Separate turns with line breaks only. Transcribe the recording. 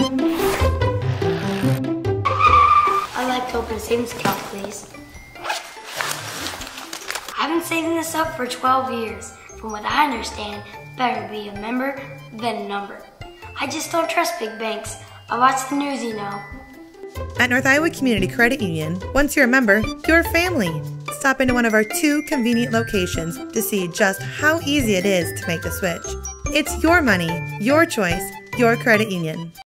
I'd like to open a savings account, please. I've been saving this up for 12 years. From what I understand, better be a member than a number. I just don't trust big banks. I watch the news, you know.
At North Iowa Community Credit Union, once you're a member, you're family. Stop into one of our 2 convenient locations to see just how easy it is to make the switch. It's your money, your choice, your credit union.